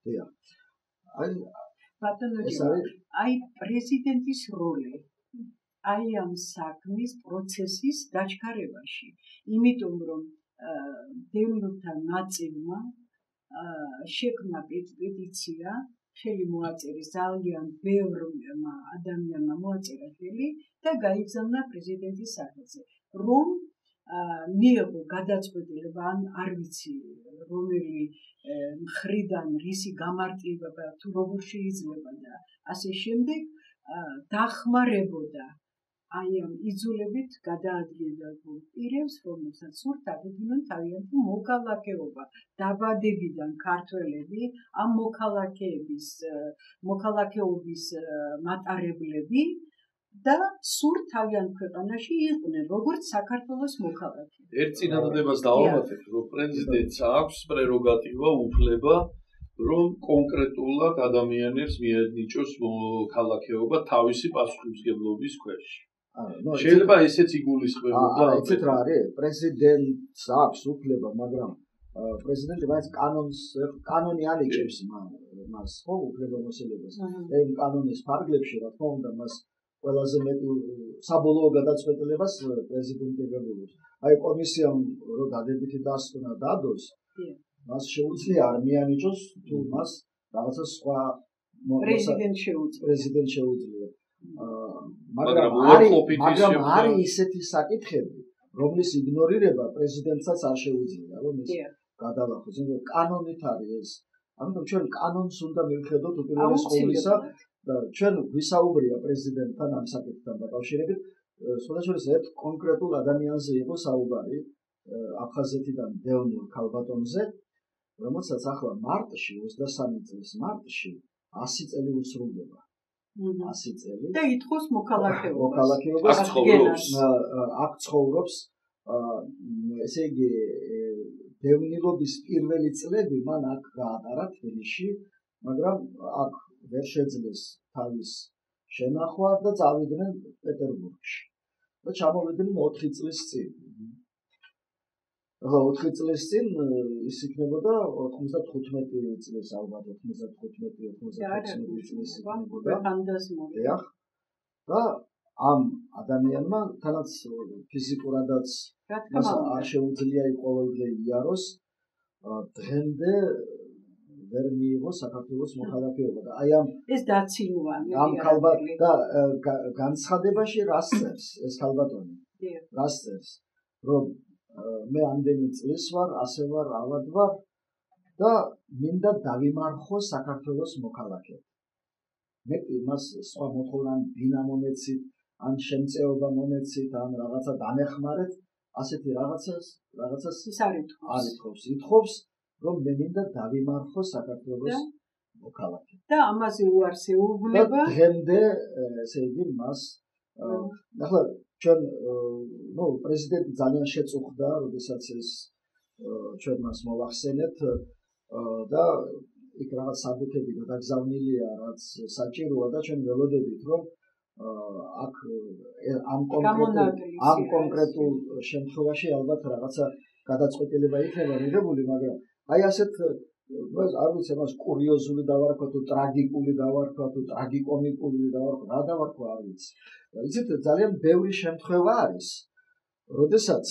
აი პრეზიდენტის როლი აი ამ საქმის პროცესის დაჩქარებაში, იმიტომ რომ დევნილთა ნაწილმა შექმნა პეტიცია, ხელი მოაწერეს ძალიან ბევრმა ადამიანმა მოაწერა ხელი და გაიგზავნა პრეზიდენტის სახელზე, რომ მიიღო გადაწყვეტილება ან არ ვიცი რომელი მხრიდან რისი გამარტივება თუ როგორ შეიძლება და ასე შემდეგ დახმარებოდა აი ამ იძულებით გადაადგილებულ პირებს, რომელსაც სურთ აღიდგინონ თავიანთი მოქალაქეობა, დაბადებიდან ქართველები, ამ მოქალაქეობის მატარებლები და სურთ თავიანთ ქვეყანაში იყვნენ, როგორც საქართველოს მოქალაქე. ერთ წინადადებას დავამატებ, რომ პრეზიდენტს აქვს პრეროგატივა, უფლება, რომ კონკრეტულად ადამიანებს მიენიჭოს მოქალაქეობა თავისი პასუხისმგებლობის ქვეშ. შეიძლება ესეც იგულისხმებოდა. იცით რა არის? პრეზიდენტს აქვს უფლება, მაგრამ პრეზიდენტი მაინც კანონი ანიჭებს მას ხო უფლებამოსილებას და იმ კანონის ფარგლებში რა თქმა უნდა მას ყველაზე მეტი საბოლოო გადაწყვეტილებას პრეზიდენტი იღებულობს. აი კომისიამ რო დადებითი დასკვნა დადოს, მას შეუძლია არ მიანიჭოს თუ მას რაღაცა სხვა პრეზიდენტ შეუძლია. მაგრამ არის ისეთი საკითხები, რომლის იგნორირება პრეზიდენტსაც არ შეუძლია, რომ ის გადალახოს. კანონით არის ეს. ამიტომ ჩვენ კანონს უნდა მივხედოთ უპირველეს ყოვლისა და ჩვენ ვისაუბრია პრეზიდენტთან ამ საკითხთან დაკავშირებით. სხვადასხვა ერთ კონკრეტულ ადამიანზე იყო საუბარი აფხაზეთიდან დევნილ ქალბატონზე, რომელსაც ახლა მარტში 23 წლის მარტში 100 წელი უსრულდება. 100 წელი და ითხოვს მოქალაქეობას აქ ცხოვრობს ესე იგი დევნილობის პირველი წლები მან აქ გაატარა თბილისში, მაგრამ აქ ვერ შეძლეს თავის შენახვა და წავიდნენ პეტერბურგში და ჩამოვიდნენ 4 წლის წინ. 4 წლის წინ ის იქნებოდა 95 წლის ალბათ 95-96 წლის იქნებოდა. და ამ ადამიანმა თანაც ფიზიკურადაც არ შეუძლია ყოველდღე იაროს, დღემდე ვერ მიიღო საქართველოს მოქალაქეობა და აი ეს დაცინვანი ამ ქალბატონი და განცხადებაში რას წერს ეს ქალბატონი? რას წერს? რომ მე ამდენი წლის ვარ, ასე ვარ, ავად ვარ და მინდა დავიმარხო საქართველოს მოქალაქედ. მე იმას სხვა მოთხოვნა ან დინა მომეცით, ან შემწეობა მომეცით, ან რაღაცა დამეხმარეთ, ასეთი რაღაცას ის არ ითხოვს. ითხოვს, რომ მე მინდა დავიმარხო საქართველოს მოქალაქედ. და ამაზე უარს ეუბნება. დღემდე ესე იგი მას ახლა ჩვენ პრეზიდენტი ძალიან შეწუხდა, როდესაც ეს ჩვენ მას მოვახსენეთ და იქ რაღაც საბუთები გადაგზავნილია, რაც საჭიროა და ჩვენ ველოდებით, რომ აქ ამ კონკრეტულ შემთხვევაში ალბათ რაღაცა გადაწყვეტილება იქნება მიღებული, მაგრამ აი ასეთ არ ვიცი მას კურიოზული დავარქვა თუ ტრაგიკული დავარქვა თუ ტრაგიკომიკული დავარქვა, რა დავარქვა არ ვიცი. იცით ძალიან ბევრი შემთხვევა არის, როდესაც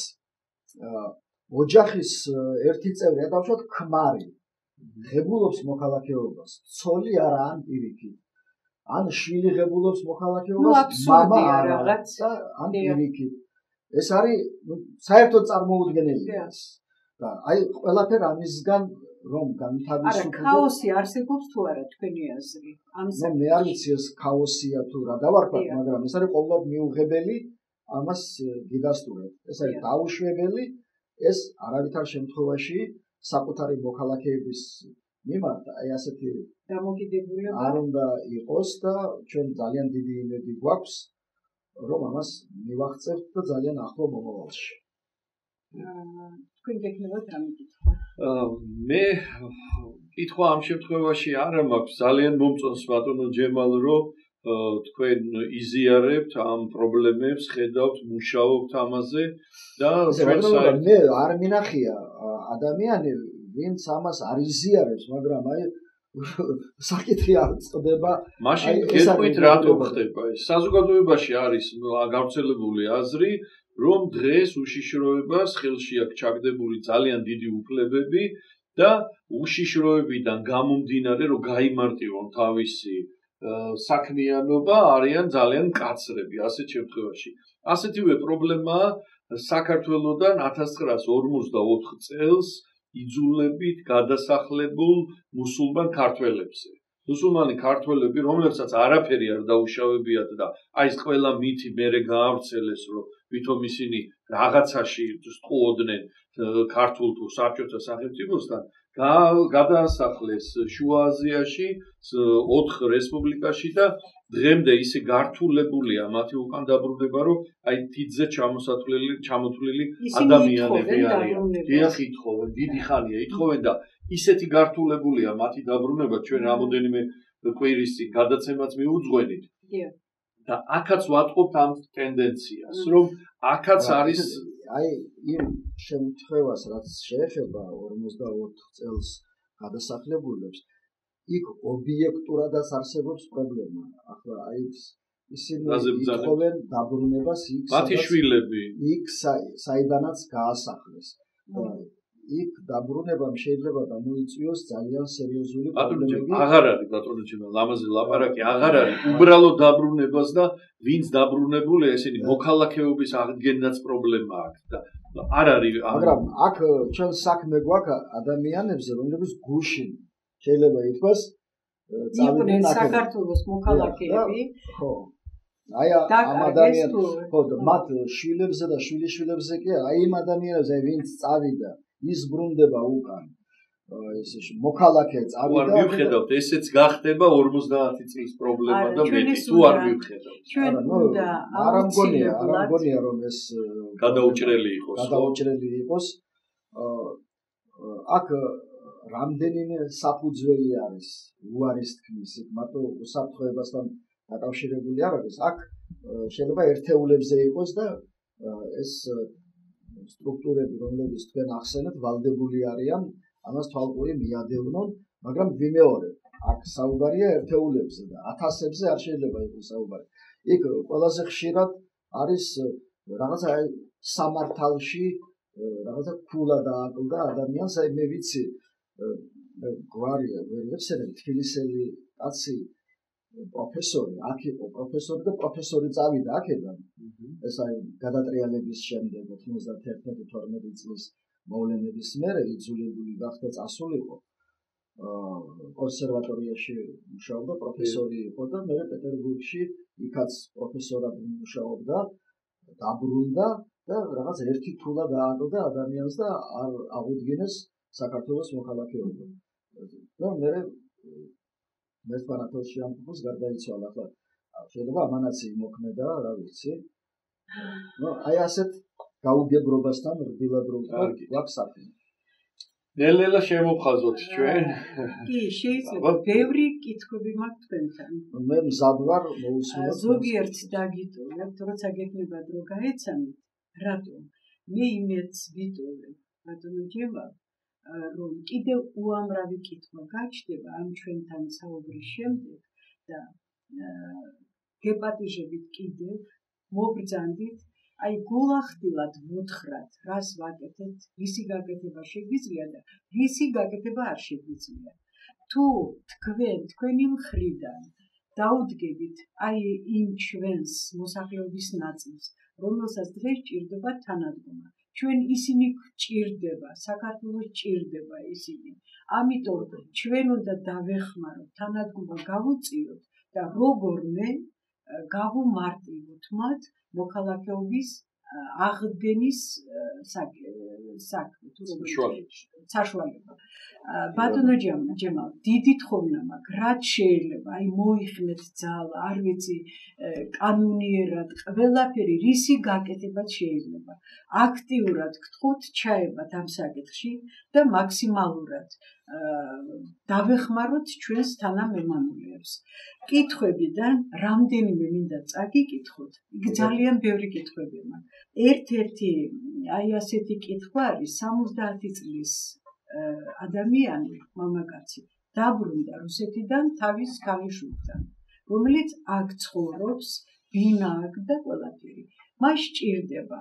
ოჯახის ერთი წევრი, დავუშვათ ქმარი, ღებულობს მოქალაქეობას, ცოლი არა ან პირიქით. ან შვილი ღებულობს მოქალაქეობას, მამა არა და ან პირიქით. ეს არის საერთოდ წარმოუდგენელია. და აი ყველაფერ ამისგან რომ განთავისუფლდეს. არა, ქაოსი არსებობს თუ არა თქვენი აზრი? მე არ ვიცი ეს ქაოსია თუ რა დავარქვა, მაგრამ ეს არის ყოველდღე მიუღებელი ამას გიდასტურებ. ეს არის დაუშვებელი, ეს არავითარ შემთხვევაში საკუთარი მოქალაქეების მიმართ აი ასეთი დამოკიდებულება არ უნდა იყოს და ჩვენ ძალიან დიდი იმედი გვაქვს, რომ ამას მივაღწევთ და ძალიან ახლო მომავალში. თქვენ გეკნებათ რა მიკითხვა? მე კითხვა ამ შემთხვევაში არა მაქვს, ძალიან მომწონს ბატონო ჯემალ, რომ თქვენ იზიარებთ ამ პრობლემებს, ხედავთ, მუშაობთ ამაზე და მე არ მინახია ადამიანი, ვინც ამას არ იზიარებს, მაგრამ აი საკითხი არ წდება. მაშინ გეტყვით რატო ხდება ეს? საზოგადოებაში არის გავრცელებული აზრი, რომ დღეს უშიშროებას ხელში აქვს ჩაგდებული ძალიან დიდი უფლებები და უშიშროებიდან გამომდინარე, რომ გაიმარტივონ თავისი საქმიანობა, არიან ძალიან მკაცრები ასეთ შემთხვევაში. ასეთივე პრობლემაა საქართველოსთან 1954 წელს იძულებით გადასახლებულ მუსულმან ქართველებზე. მუსულმანი ქართველები, რომლებსაც არაფერი არ დაუშავებიათ და აი ეს ყველა მითი მერე გაავრცელეს, რომ ვითომ ისინი რაღაცაში სტყუოდნენ ქართულ თუ საბჭოთა სახელმწიფოსთან, გადაასახლეს შუა აზიაში 4 რესპუბლიკაში და დღემდე ისე გართულებულია მათი უკან დაბრუნება, რომ აი თითზე ჩამოთვლილი ადამიანები არიან. დიახ, ითხოვენ, დიდი ხანია ითხოვენ და ისეთი გართულებულია მათი დაბრუნება, ჩვენ რამოდენიმე კვირის წინ გადაცემაც მიუძღვენით. და აქაც ვატყობთ ამ ტენდენციას, რომ აქაც არის აი იმ შემთხვევას რაც შეეხება 54 წელს გადასახლებულებს იქ ობიექტურადაც არსებობს პრობლემა. ახლა აი ისინი ითხოვენ დაბრუნებას იქ მათი შვილები იქ საიდანაც გაასახლეს. იქ დაბრუნებამ შეიძლება გამოიწვიოს ძალიან სერიოზული პრობლემები. აღარ არის ბატონო ჩემო, ამაზე ლაპარაკი აღარ არის. უბრალოდ დაბრუნებას და ვინც დაბრუნებულია, ესენი მოქალაქეობის აღდგენაც პრობლემა აქვს და არ არის. მაგრამ აქ ჩვენ საქმე გვაქვს ადამიანებზე, რომლებიც გუშინ შეიძლება ითქვას იყვნენ საქართველოს მოქალაქეები. ხო. აი ამ ადამიანებს, ხო, მათ შვილებზე და შვილიშვილებზე კი არა, აი იმ ადამიანებზე, ვინც წავიდა ის ბრუნდება უკან ესე მოქალაქე წავიდა. არ მივხედავთ, ესეც გახდება 50 წლის პრობლემა და მეტი. თუ არ მივხედავთ. ჩვენ უნდა არ მგონია რომ ეს გადაუჭრელი იყოს. აქ რამდენიმე საფუძველი არის უარის თქმის, მარტო უსაფრთხოებასთან დაკავშირებული არ არის. აქ შეიძლება ერთეულებზე იყოს და ეს სტრუქტურები, რომლებიც თქვენ ახსენეთ, ვალდებული არიან ამას თვალყური მიადევნონ, მაგრამ ვიმეორებ, აქ საუბარია ერთეულებზე და ათასებზე არ შეიძლება იყოს საუბარი. იქ ყველაზე ხშირად არის რაღაცა სამართალში რაღაცა ქულა დააკლდა ადამიანს, აი მე ვიცი გვარია, ვერ ვეხსენებ, თბილისელი კაცი პროფესორი, აქ იყო პროფესორი და პროფესორი წავიდა აქედან. ეს აი გადატრიალების შემდეგ 91-12 წლის მოვლენების მერე იძულებული გახდა წასულიყო. კონსერვატორიაში მუშაობდა, პროფესორი იყო და მე პეტერბურგში იქაც პროფესორად მუშაობდა, დაბრუნდა და რაღაც ერთი ქულა დააკლდა ადამიანს და არ აღუდგინეს საქართველოს მოქალაქეობა. და მე ერთმანეთში ამ ფულს გარდაიცვალა. ახლა შეიძლება ამანაც იმოქმედა, რა ვიცი. აი ასეთ გაუგებრობასთან რბილად რო გვაქვს საქმე. ნელ-ნელა შემოვხაზოთ ჩვენ. კი, შეიძლება ბევრი კითხვები მაქვს თქვენთან. მე მზად ვარ მოусმინოთ. ზოგიერთ დაგიტოვებთ, როცა გექნებათ რომ გაეცანით, რატომ? მე იმედს ვიტოვებ, ბატონო ჯემა, რომ კიდევ უამრავი კითხვა გაჩნდება ამ ჩვენთან საუბრის შემდეგ და გეპატიჟებით კიდევ მობრძანდით, აი გულახდილად ვუთხრათ, რას ვაკეთებთ, რისი გაკეთება შეგვიძლია და რისი გაკეთება არ შეგვიძლია. თუ თქვენი მხრიდან დაუდგებით აი იმ ჩვენს მოსახლეობის ნაწილს, რომელსაც დღეს ჭირდება თანადგომა. ჩვენ ისინი გჭირდება, საქართველოს ჭირდება ისინი. ამიტომ ჩვენ უნდა დავეხმაროთ, თანადგომა გავუწიოთ და როგორმე გავუმარტივოთ მათ მოქალაქეობის აღდგენის საქმე, თუ საშუალება. ბატონო ჯემალ, დიდი თხოვნა მაქვს, რაც შეიძლება, აი მოიხმეთ ძალა, არ ვიცი, კანონიერად, ყველაფერი, რისი გაკეთებაც შეიძლება. აქტიურად გთხოვთ ჩაებათ ამ საკითხში და მაქსიმალურად დავეხმაროთ ჩვენს თანამემამულეებს. კითხვებიდან რამდენიმე მინდა წაგიკითხოთ, იქ ძალიან ბევრი კითხვები მაქვს. ერთ-ერთი აი ასეთი კითხვა არის 70 წლის ადამიანი, მამაკაცი, დაბრუნდა რუსეთიდან თავის ქალიშვილთან, რომელიც აქ ცხოვრობს, ბინა აქ და ყველაფერი. მას ჭირდება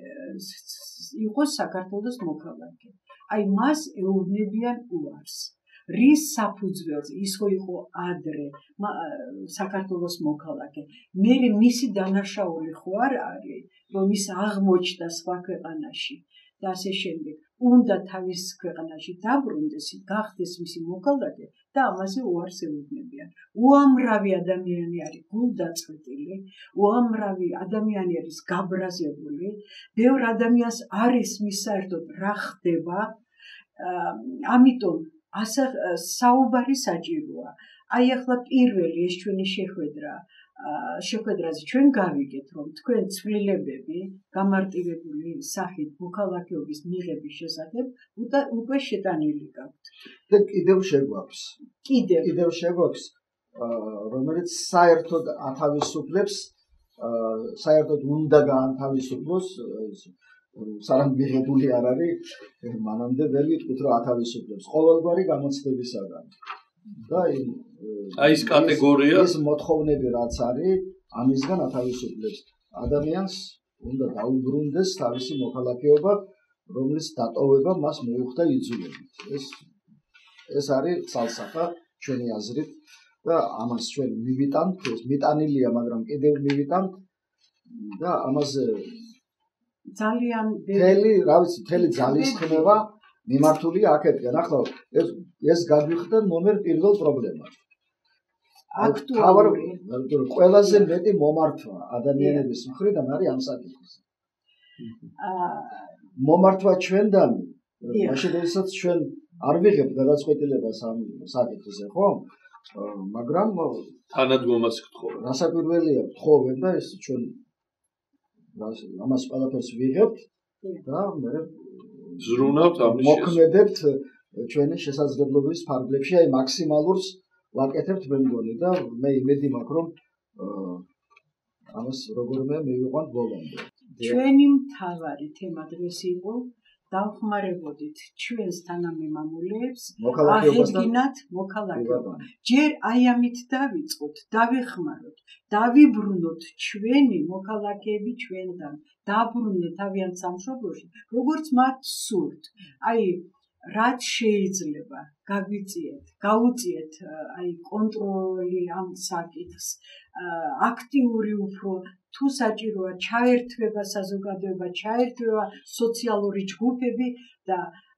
იყოს საქართველოს მოქალაქე. აი მას ეუბნებიან უარს. რის საფუძველზე ის ხო იყო ადრე საქართველოს მოქალაქე. მე მისი დანაშაული ხო არ არის, რომ ის აღმოჩნდა სხვა ქვეყანაში და ასე შემდეგ. უნდა თავის ქვეყანაში დაბრუნდეს, გახდეს მისი მოქალაქე და ამაზე უარს ეუბნებიან. უამრავი ადამიანი არის გულდაწყვეტილი, უამრავი ადამიანი არის გაბრაზებული, ბევრ ადამიანს არის მის საერთოდ რა ხდება, ამიტომ საუბარი საჭიროა. აი ახლა პირველი ეს ჩვენი შეხვედრაზე ჩვენ გავიგეთ, რომ თქვენ ცვლილებები გამარტივებული სახით მოქალაქეობის მიღების შესახებ უკვე შეტანილი გაქვთ. და კიდევ შეგვაქვს, რომელიც საერთოდ ათავისუფლებს, საერთოდ უნდა გაანთავისუფლოს სანამ მიღებული არ არის, მანამდე ვერ ვიტყვით, რომ ათავისუფლებს ყოველგვარი გამოცდებისაგან. და აი ეს კატეგორია ეს მოთხოვნები რაც არის, ამისგან ათავისუფლებს ადამიანს, უნდა დაუბრუნდეს თავისი მოქალაქეობა, რომლის დატოვება მას მოუხდა იძულებით. ეს არის ცალსახა ჩვენი აზრით და ამას ჩვენ მივიტანთ, ეს მიტანილია, მაგრამ კიდევ მივიტანთ და ამაზე ძალიან მთელი ძალისხმევა მიმართულია აქეთკენ. ახლა ეს გაგვიხდა ნომერ პირველ პრობლემად. აქტუალური ყველაზე მეტი მომართვა ადამიანების მხრიდან არის ამ საკითხზე. მომართვა ჩვენდანი, მაშინ როდესაც ჩვენ არ ვიღებთ გადაწყვეტილებას ამ საკითხზე, ხო? მაგრამ თანადგომას გთხოვენ. რასაკვირველია, გთხოვენ და ეს ჩვენ ამას ყველაფერს ვიღებთ და მე ზრუნავთ ამის მოქმედებთ ჩვენი შესაძლებლობის ფარგლებში, აი მაქსიმალურს ვაკეთებთ მე მგონი და მე იმედი მაქვს რომ ამას როგორმე მივიყვანთ ბოლომდე. ჩვენი მთავარი თემა დღეს იყო დავხმარებოდით ჩვენს თანამემამულეებს, აღედგინათ მოქალაქეობა. ჯერ აი ამით დავიწყოთ, დავეხმაროთ, დავიბრუნოთ ჩვენი მოქალაქეები ჩვენთან, დაბრუნდნენ თავიანთ სამშობლოში, როგორც მათ სურთ. აი რაც შეიძლება გაუწიეთ აი კონტროლი ამ საკითხს, აქტიური უფრო თუ საჭიროა ჩაერთვება საზოგადოება, ჩაერთვება სოციალური ჯგუფები და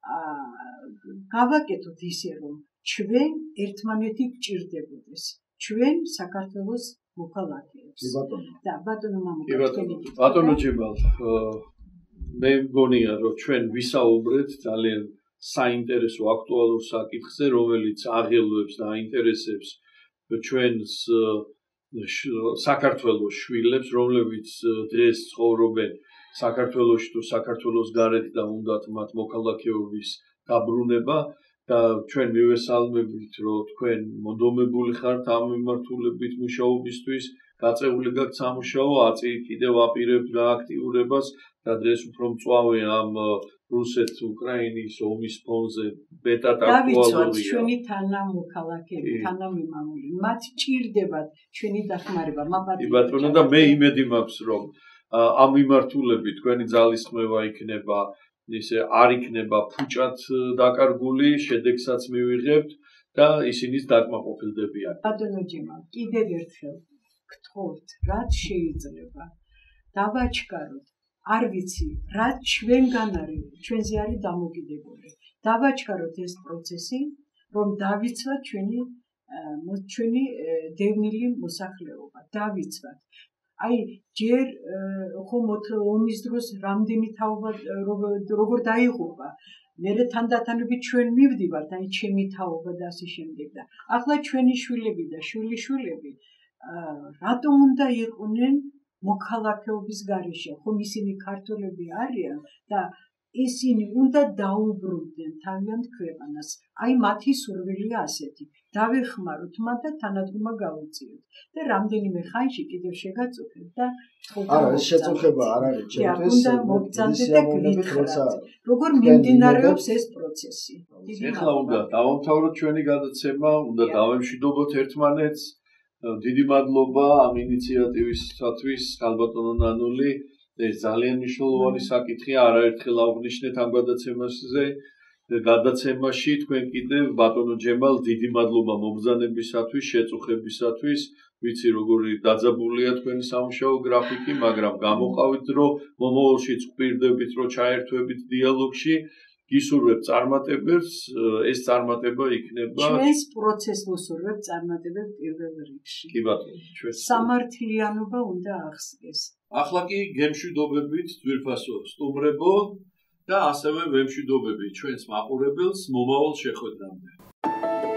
გავაკეთოთ ისე რომ ჩვენ ერთმანეთი გვჭირდებოდეს, ჩვენ საქართველოს მოქალაქეებს. და ბატონო მამუკა, ბატონო ჯებალ, მე მგონია რომ ჩვენ ვისაუბრეთ ძალიან საინტერესო აქტუალურ საკითხზე, რომელიც აღელვებს და აინტერესებს ჩვენს საქართველოს შვილებს, რომლებიც დღეს ცხოვრობენ საქართველოში თუ საქართველოს გარეთ და უნდათ მათ მოქალაქეობის დაბრუნება და ჩვენ მივესალმებით, რომ თქვენ მონდომებული ხართ ამ მიმართულებით მუშაობისთვის, გაწეული გაქვთ სამუშაო, აწი კიდევ აპირებთ გააქტიურებას და დღეს უფრო მწვავე ამ რუსეთ-უკრაინის ომის ფონზე მეტად აქტუალურია. დავიცვათ ჩვენი თანამოქალაქეები, თანამემამულე, მათ ჭირდებათ ჩვენი დახმარება. ბატონო და მე იმედი მაქვს, რომ ამ მიმართულებით თქვენი ძალისხმევა იქნება ისე არ იქნება ფუჭად დაკარგული, შედეგსაც მივიღებთ და ისინიც დაკმაყოფილდებიან. ბატონო ჯემალ, კიდევ ერთხელ გთხოვთ, რაც შეიძლება დავაჩქაროთ. არ ვიცი, რაც ჩვენგან არის, ჩვენზე არის დამოკიდებული. დავაჩქაროთ ეს პროცესი, რომ დავიცვათ ჩვენი დევნილი მოსახლეობა. დავიცვათ. აი, ჯერ ხომ ომის დროს რამდენი თაობა როგორ დაიღუპა. მერე თანდათანობით ჩვენ მივდივართ, აი ჩემი თაობა და ასე შემდეგ და ახლა ჩვენი შვილები და შვილიშვილები რატომ უნდა იყვნენ მოქალაქეობის გარეშე, ხომ ისინი ქართველები არიან და ისინი უნდა დაუბრუნდნენ თავიანთ ქვეყანას. აი მათი სურვილია ასეთი. დავეხმაროთ მათ და თანადგომა გავუწიოთ. და რამდენიმე ხანში კიდევ შეგაწუხეთ და არა, ეს შეწუხება არ არის ჩემთვის. უნდა მოგწანდეთ და გვითხრათ, როგორ მიმდინარეობს ეს პროცესი. ეხლა უნდა დავამთავროთ ჩვენი გადაცემა, უნდა დავემშვიდობოთ ერთმანეთს. დიდი მადლობა ამ ინიციატივისათვის, ქალბატონო ნანული. ეს ძალიან მნიშვნელოვანი საკითხია, არაერთხელ აღვნიშნეთ ამ გადაცემაში თქვენ კიდევ ბატონო ჯემალ, დიდი მადლობა მობრძანებისათვის, შეწუხებისათვის. ვიცი როგორი დაძაბულია თქვენი სამუშაო გრაფიკი, მაგრამ გამოყავით დრო, მომავალშიც გვპირდებით, რომ ჩაერთვებით დიალოგში. გისურვებთ წარმატებებს, ეს წარმატება იქნება ჩვენს პროცესს მოსურვებთ წარმატებებს პირველ რიგში. კი ბატონო, ჩვენს სამართლიანობა უნდა აღსდგეს. ახლა კი გემშვიდობებით ძვირფასო სტუმრებო და ასევე ვემშვიდობებით ჩვენს მაყურებელს მომავალ შეხვედრამდე.